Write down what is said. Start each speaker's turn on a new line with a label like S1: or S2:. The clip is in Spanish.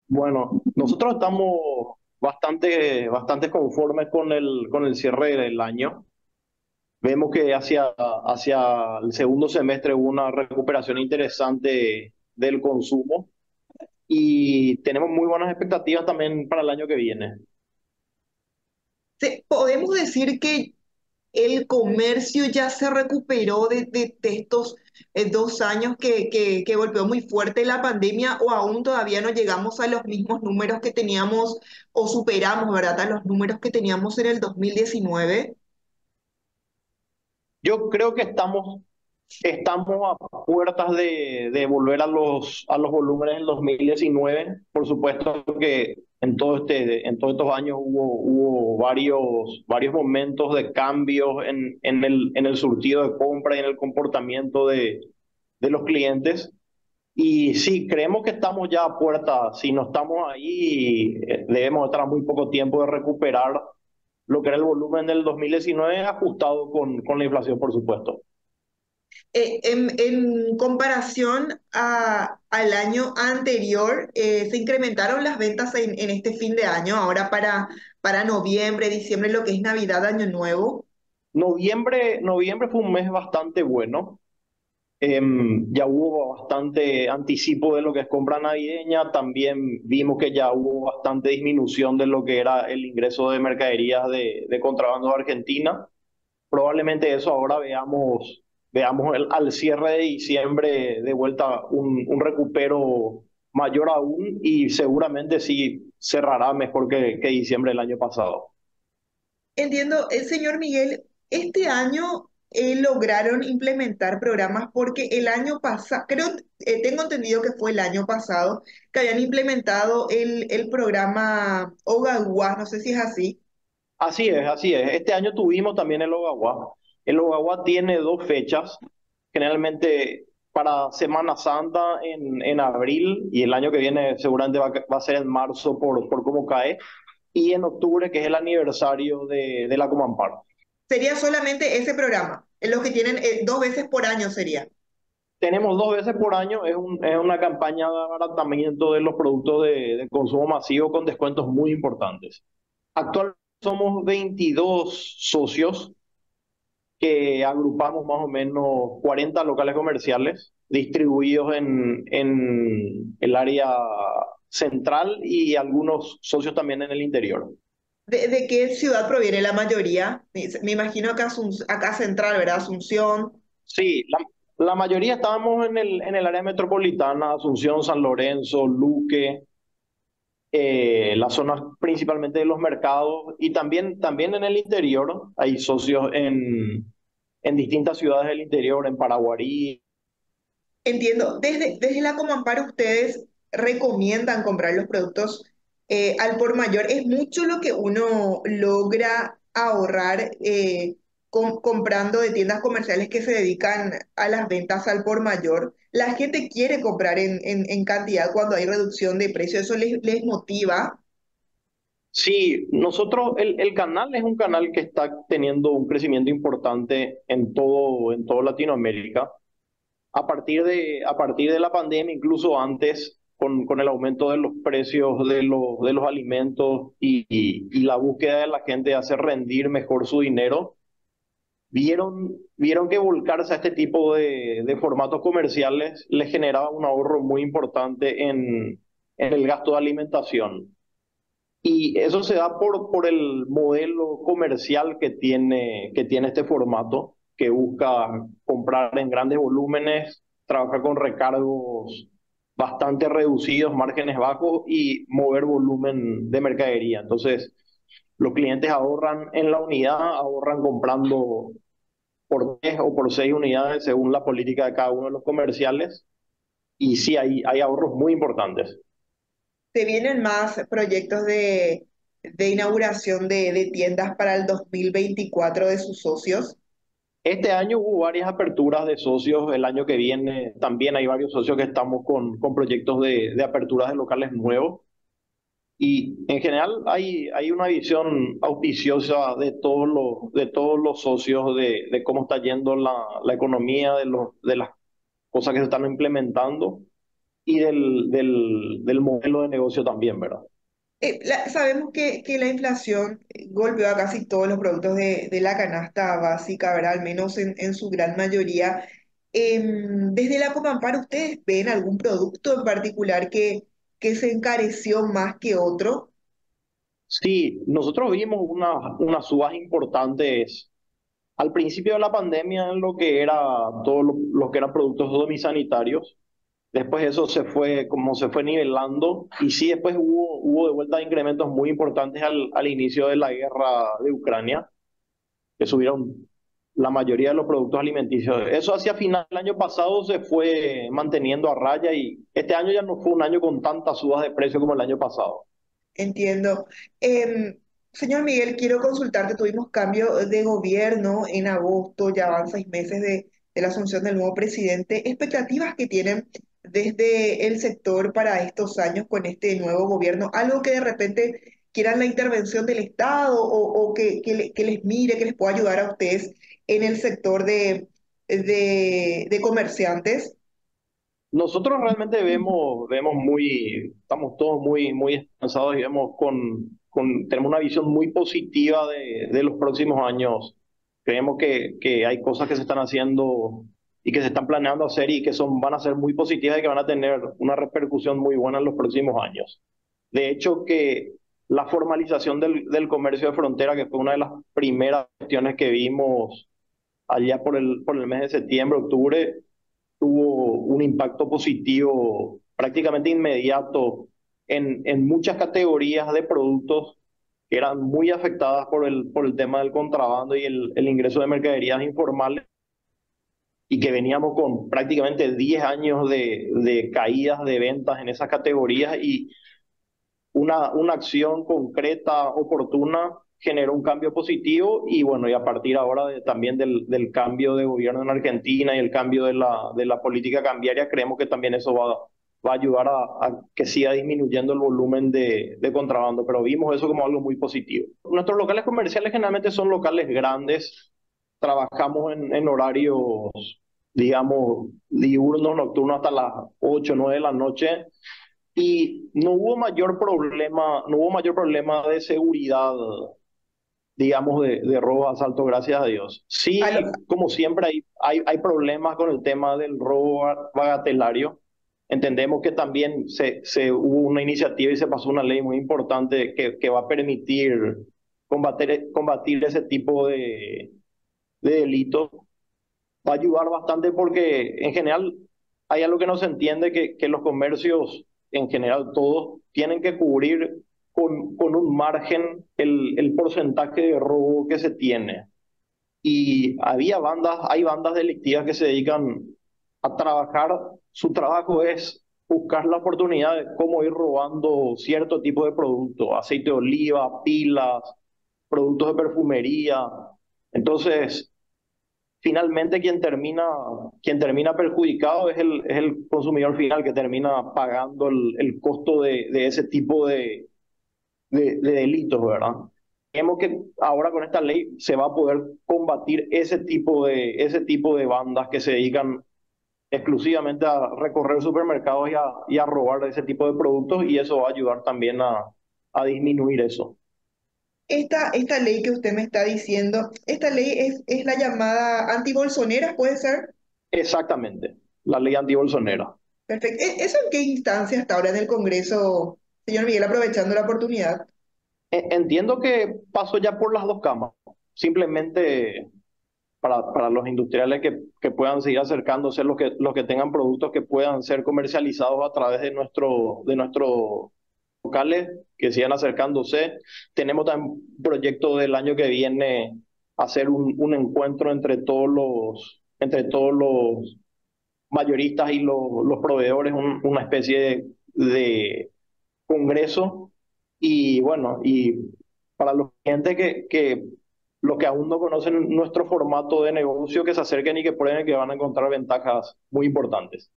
S1: Bueno, nosotros estamos bastante conformes con el cierre del año. Vemos que hacia el segundo semestre hubo una recuperación interesante del consumo y tenemos muy buenas expectativas también para el año que viene.
S2: Podemos decir que el comercio ya se recuperó de estos 2 años que golpeó muy fuerte la pandemia, o aún todavía no llegamos a los mismos números que teníamos o superamos, ¿verdad? A los números que teníamos en el 2019.
S1: Yo creo que estamos a puertas de volver a a los volúmenes del 2019. Por supuesto que en todos estos años hubo varios momentos de cambios en el surtido de compra y en el comportamiento de los clientes. Y sí, creemos que estamos ya a puerta. Si no estamos ahí, debemos estar a muy poco tiempo de recuperar lo que era el volumen del 2019, ajustado con la inflación, por supuesto.
S2: En comparación al año anterior, se incrementaron las ventas en este fin de año, ahora para noviembre, diciembre, lo que es Navidad, Año Nuevo.
S1: Noviembre fue un mes bastante bueno. Ya hubo bastante anticipo de lo que es compra navideña. También vimos que ya hubo bastante disminución de lo que era el ingreso de mercaderías de contrabando de Argentina. Probablemente eso ahora veamos al cierre de diciembre de vuelta un recupero mayor aún y seguramente sí cerrará mejor que diciembre del año pasado.
S2: Entiendo, señor Miguel, este año lograron implementar programas porque el año pasado, creo, tengo entendido que fue el año pasado, que habían implementado el programa Ogaguas, no sé si es así.
S1: Así es, así es. Este año tuvimos también el Ogawa. El Ogawa tiene dos fechas, generalmente para Semana Santa en abril y el año que viene seguramente va a ser en marzo por cómo cae, y en octubre, que es el aniversario de la Comampar.
S2: Sería solamente ese programa, en los que tienen 2 veces por año sería.
S1: Tenemos dos veces por año, es una campaña de abaratamiento de los productos de consumo masivo con descuentos muy importantes. Actualmente somos 22 socios que agrupamos más o menos 40 locales comerciales distribuidos en el área central y algunos socios también en el interior.
S2: ¿De qué ciudad proviene la mayoría? Me imagino que acá central, ¿verdad? Asunción.
S1: Sí, la mayoría estábamos en el área metropolitana, Asunción, San Lorenzo, Luque, las zonas principalmente de los mercados y también en el interior. Hay socios en distintas ciudades del interior, en Paraguarí.
S2: Entiendo. Desde la Comampar, ustedes recomiendan comprar los productos al por mayor. Es mucho lo que uno logra ahorrar comprando de tiendas comerciales que se dedican a las ventas al por mayor. La gente quiere comprar en cantidad cuando hay reducción de precio. Eso les motiva.
S1: Sí, el canal es un canal que está teniendo un crecimiento importante en todo Latinoamérica. A partir de la pandemia, incluso antes, con el aumento de los precios de los alimentos y la búsqueda de la gente de hacer rendir mejor su dinero, vieron que volcarse a este tipo de formatos comerciales les generaba un ahorro muy importante en el gasto de alimentación. Y eso se da por el modelo comercial que tiene este formato, que busca comprar en grandes volúmenes, trabajar con recargos bastante reducidos, márgenes bajos y mover volumen de mercadería. Entonces, los clientes ahorran en la unidad, ahorran comprando por 10 o por 6 unidades según la política de cada uno de los comerciales. Y sí, hay ahorros muy importantes.
S2: ¿Se vienen más proyectos de inauguración de tiendas para el 2024 de sus socios?
S1: Este año hubo varias aperturas de socios, el año que viene también hay varios socios que estamos con proyectos de aperturas de locales nuevos y en general hay una visión auspiciosa de todos los socios de cómo está yendo la economía, de las cosas que se están implementando y del modelo de negocio también, ¿verdad?
S2: Sabemos que la inflación golpeó a casi todos los productos de la canasta básica, ¿verdad? Al menos en su gran mayoría. Desde la Comampar, ¿ustedes ven algún producto en particular que se encareció más que otro?
S1: Sí, nosotros vimos unas subas importantes al principio de la pandemia en lo que era todo lo que eran productos dominisanitarios. Después eso se fue, como se fue nivelando, y sí, después hubo de vuelta incrementos muy importantes al inicio de la guerra de Ucrania, que subieron la mayoría de los productos alimenticios. Eso hacia final del año pasado se fue manteniendo a raya y este año ya no fue un año con tantas subas de precio como el año pasado.
S2: Entiendo. Señor Miguel, quiero consultarte, tuvimos cambio de gobierno en agosto, ya van 6 meses de la asunción del nuevo presidente. ¿Expectativas que tienen desde el sector para estos años con este nuevo gobierno? ¿Algo que de repente quieran la intervención del Estado o que les mire, que les pueda ayudar a ustedes en el sector de comerciantes?
S1: Nosotros realmente estamos todos muy esperanzados y vemos tenemos una visión muy positiva de los próximos años. Creemos que hay cosas que se están haciendo y que se están planeando hacer y que van a ser muy positivas y que van a tener una repercusión muy buena en los próximos años. De hecho, que la formalización del comercio de frontera, que fue una de las primeras cuestiones que vimos allá por el mes de septiembre, octubre, tuvo un impacto positivo prácticamente inmediato en muchas categorías de productos que eran muy afectadas por el tema del contrabando y el ingreso de mercaderías informales y que veníamos con prácticamente 10 años de caídas de ventas en esas categorías y una acción concreta, oportuna, generó un cambio positivo y bueno, y a partir ahora también del cambio de gobierno en Argentina y el cambio de la política cambiaria, creemos que también eso va a ayudar a que siga disminuyendo el volumen de contrabando, pero vimos eso como algo muy positivo. Nuestros locales comerciales generalmente son locales grandes, trabajamos en horarios, digamos, diurnos, nocturnos hasta las 8 o 9 de la noche y no hubo mayor problema de seguridad, digamos, de robo, asalto, gracias a Dios.
S2: Aló.
S1: Sí, como siempre, hay problemas con el tema del robo bagatelario. Entendemos que también hubo una iniciativa y se pasó una ley muy importante que va a permitir combatir ese tipo de delitos. Va a ayudar bastante porque en general hay algo que no se entiende, que los comercios, en general todos, tienen que cubrir con un margen el porcentaje de robo que se tiene. Y hay bandas delictivas que se dedican a trabajar, su trabajo es buscar la oportunidad de cómo ir robando cierto tipo de productos, aceite de oliva, pilas, productos de perfumería. Entonces, finalmente quien termina perjudicado es el consumidor final que termina pagando el costo de ese tipo de delitos, ¿verdad? Creemos que ahora con esta ley se va a poder combatir ese tipo de bandas que se dedican exclusivamente a recorrer supermercados y a robar ese tipo de productos y eso va a ayudar también a disminuir eso.
S2: Esta ley que usted me está diciendo, esta ley es la llamada antibolsonera, ¿puede ser?
S1: Exactamente, la ley antibolsonera.
S2: Perfecto. ¿Eso en qué instancia está ahora en el Congreso, señor Miguel, aprovechando la oportunidad?
S1: Entiendo que pasó ya por las dos cámaras. Simplemente para los industriales que puedan seguir acercándose, los que tengan productos que puedan ser comercializados a través de nuestros locales, que sigan acercándose. Tenemos también un proyecto del año que viene, hacer un encuentro entre todos los mayoristas y los proveedores, una especie de congreso. Y bueno, y para los clientes los que aún no conocen nuestro formato de negocio, que se acerquen y que prueben, que van a encontrar ventajas muy importantes.